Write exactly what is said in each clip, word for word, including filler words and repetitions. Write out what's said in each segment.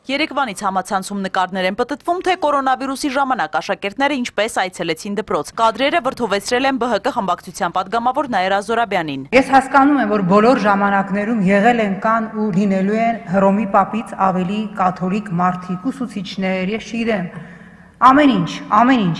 Երեկվանից համացանցում նկարներ են պտտվում, թե կորոնավիրուսի ժամանակ աշակերտները ինչպես այցելեցին դպրոց։ Կադրերը վրդովեցրել են ԲՀԿ խմբակցության պատգամավոր Նաիրա Զոհրաբյանին։ Ես հասկանում եմ, որ բոլոր ժամանակներում եղել են կան ու լինելու են Հռոմի պապից ավելի կաթոլիկ մարդիկ, ուսուցիչներ, ես չգիտեմ, ամեն ինչ, ամեն ինչ,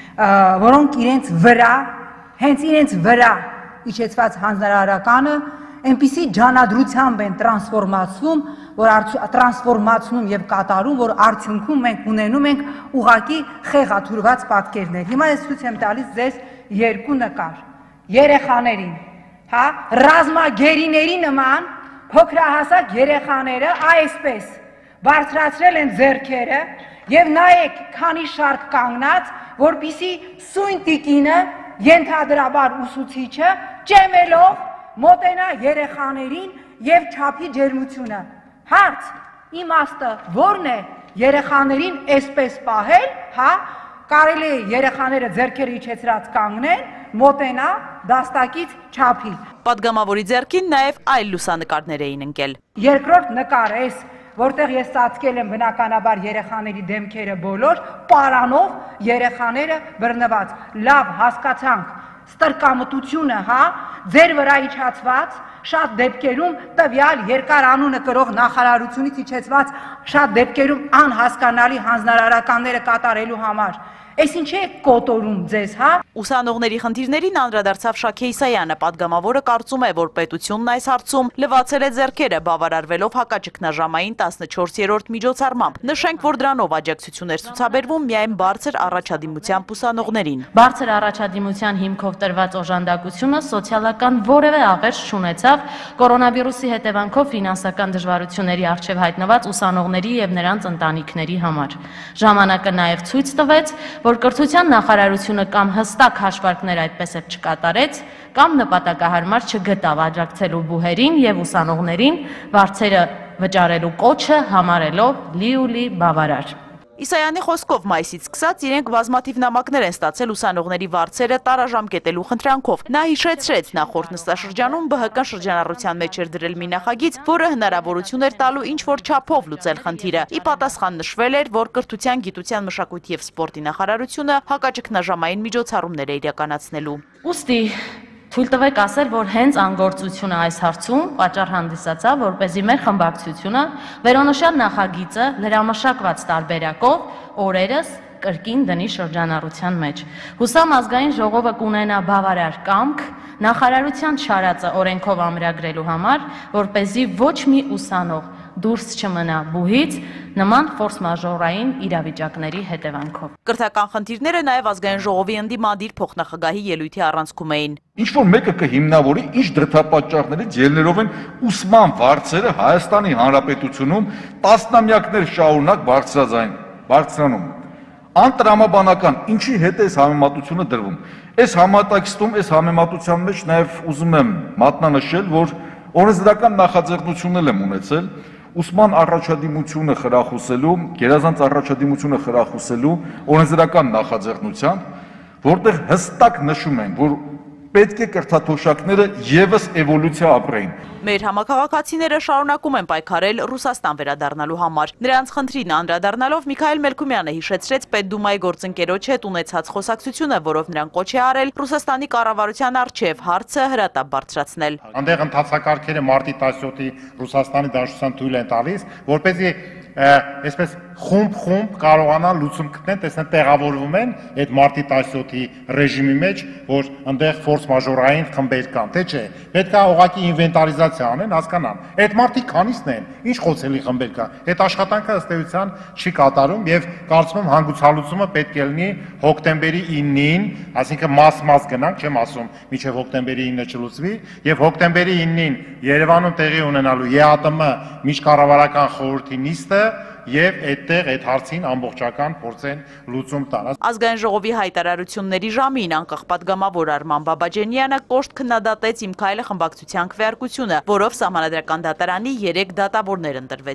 որոնք իրենց վրա, հենց իրենց վրա իջեցված հանրարարականը այնպիսի ջանադրությամբ են տրանսֆորմացվում, որ տրանսֆորմացնում եւ կատարում, որ արդյունքում մենք ունենում ենք ուղակի խեղաթյուրված պատկերներ։ Հիմա ես ցույց եմ տալիս ձեզ երկու նկար։ Երեխաներին, հա, ռազմագերիների նման փոքրահասակ երեխաները այսպես բարձրացրել են ձեռքերը եւ նայեք, քանի շարք կանգնած, որպիսի սույն տիկինը ենթադրաբար ուսուցիչը ճեմելով մոտենա երեխաներին եւ չափի ջերմությունը։ Հարց, իմաստը որն է երեխաներին այսպես պահել, հա, կարելի է երեխաները ձեռքերը իջեցրած կանգնեն, մոտենա դաստակից չափի։ Պատգամավորի ձեռքին նաեւ այլ լուսանկարներ էին ընկել։ Երկրորդ նկարը էս, որտեղ ես ծածկել եմ բնականաբար երեխաների դեմքերը բոլոր, պարանով երեխաները բռնված։ Լավ, հասկացանք, ստրկամտությունը, հա, ձեր վրա իջացված, շատ դեպքերում տվյալ երկար անունը կրող նախարարությունից իջեցված, շատ դեպքերում անհասկանալի հանձնարարականները կատարելու համար։ Այս ինչ է կոտորում ձեզ, հա։ Ուսանողների խնդիրներին անդրադարձավ Շաքե Իսայանը, պատգամավորը կարծում է, որ պետությունն այս հարցում լվացել է ձեռքերը, բավարարվելով հակաճգնաժամային տասնչորսերորդ միջոցառմամբ։ Նշենք, որ դրանով աջակցություն էր ցուցաբերվում միայն բարձր առաջադիմությամբ ուսանողներին։ Բարձր առաջադիմության հիմքով տրված օժանդակությունը սոցիալական որևէ աղերս չունեցավ կորոնավիրուսի հետևանքով ֆինանսական դժվարությունների առջև հայտնված ուսանողների եւ նրանց ընտանիքների համար։ Ժամանակը նաեւ ցույց տվեց, որ կրթության նախարարությունը կամ հստակ հաշվարկներ այդպես էլ չկատարեց, կամ նպատակահարմար չգտավ աջակցելու բուհերին եւ ուսանողներին վարձերը վճարելու կոչը համարելով լի-ու-լի բավարար։ Իսայանի խոսքով մայիսից սկսած իրենք բազմաթիվ նամակներ են ստացել ուսանողների վարձերը տարաժամկետելու խնդրանքով։ Նա հիշեցրեց, նախորդ նստաշրջանում ԲՀԿ շրջանառության մեջ էր դրել մի նախագիծ, որը հնարավորություն էր տալու ինչ-որ չափով լուծել խնդիրը։ Ի պատասխան նշվել էր, որ կրթության, գիտության, մշակույթի եւ սպորտի նախարարությունը հակաճգնաժամային միջոցառումներ է իրականացնելու։ Ուստի թույլ տվեք ասել, որ հենց անգործությունը այս հարցում պատճառ հանդիսացավ, որպեսզի մեր խմբակցությունը վերոնշյալ նախագիծը լրամշակված տարբերակով օրերս կրկին դնի շրջանառության մեջ։ Հուսամ ազգային ժողովը կունենա բավարար կամք նախարարության շարածը օրենքով ամրագրելու համար, որպեսզի ոչ մի ուսանող դուրս չմնա բուհից նման ֆորս-մաժորային իրավիճակների հետևանքով։ Կրթական խնդիրները նաև ազգային ժողովի ընդդիմադիր փոխնախագահի ելույթի առանցքում էին։ Ինչ որ մեկը կհիմնավորի, ինչ դրդապատճառներից ելներով են ուսման վարձերը Հայաստանի Հանրապետությունում տասնամյակներ շարունակ բարձրաձայն, բարձրանում։ Անտրամաբանական, ինչի հետ է այս համեմատությունը դրվում։ Այս համատեքստում, այս համեմատության մեջ նաև ուզում եմ մատնանշել, որ օրենսդրական նախաձեռնություններ եմ ունեցել ուսման առաջադիմությունը խրախուսելու, գերազանց առաջադիմությունը խրախուսելու օրենսդրական նախաձեռնությամբ, որտեղ հստակ նշում են, որ պետք է կրթաթոշակները եւս էվոլյուցիա ապրեին։ Մեր համակարգացիները շարունակում են պայքարել Ռուսաստան վերադառնալու համար։ Նրանց խնդրին անդրադառնալով Միքայել Մելքումյանը հիշեցրեց Պետդումայի գործընկերոջ հետ ունեցած խոսակցությունը, որով նրան կոչ է արել Ռուսաստանի կառավարության առջև հարցը հրատապ բարձրացնել։ Այնտեղ ընթացակարգերը մարտի տասնյոթի Ռուսաստանի Դաշնության թույլ են տալիս, որպեսզի այսպես խումբ-խումբ կարողանան լուծում գտնել, տեսնեն տեղավորվում են այդ մարտի տասնյոթի ռեժիմի մեջ, որ այնտեղ ֆորս-մաժորային խմբեր կան, թե չէ։ Պետք է ուղղակի ինվենտարիզացիա անեն, հասկանան։ Այդ մարտիկ քանիսն են, ինչ խոցելի խմբեր կա։ Այդ աշխատանքը ըստ էության չի կատարում եւ կարծում եմ հանգուցալուծումը պետք է լինի հոկտեմբերի իննին, այսինքն մաս-մաս գնանք, չեմ ասում, մինչեւ հոկտեմբերի ինը չլուծվի, եւ հոկտեմբերի իննին Երևանում տեղի ունենալու ԵԱՏՄ միջկառավարական խորհրդի նիստը եւ այդտեղ այդ հարցին ամբողջական փորձեն լուծում տան։ Ազգային ժողովի հայտարարությունների ժամին անկախ պատգամավոր Արման Բաբաջանյանը կոշտ քննադատեց Իմ քայլը խմբակցության քվեարկությունը, որով Սահմանադրական դատարանի երեք դատավորներ ընտրվեցին։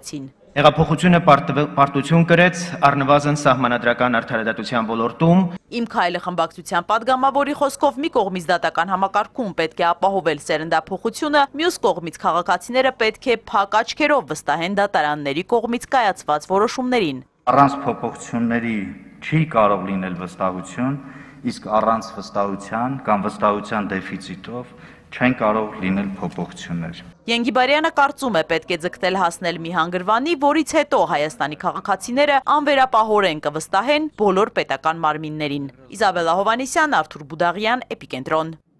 Հեղափոխությունը պարտություն կրեց առնվազն սահմանադրական արդարադատության ոլորտում։ Իմ քայլը խմբակցության պատգամավորի խոսքով մի կողմից դատական համակարգում պետք է ապահովել սերնդափոխությունը, մյուս կողմից քաղաքացիները պետք է փակ աչքերով վստահեն դատարանների կողմից կայացված որոշումներին։ Առանց փոփոխությունների չի կարող լինել վստահություն, իսկ առանց վստահության կամ վստահության դեֆիցիտով չեն կարող լինել փոփոխություններ։ Ենգիբարյանը կարծում է պետք է ձգտել հասնել մի հանգրվանի, որից հետո Հայաստանի քաղաքացիները անվերապահորեն կվստահեն բոլոր պետական մարմիններին։ Իզաբելլա Հովհաննիսյան, Արթուր Բուդաղյան, Էպիկենտրոն։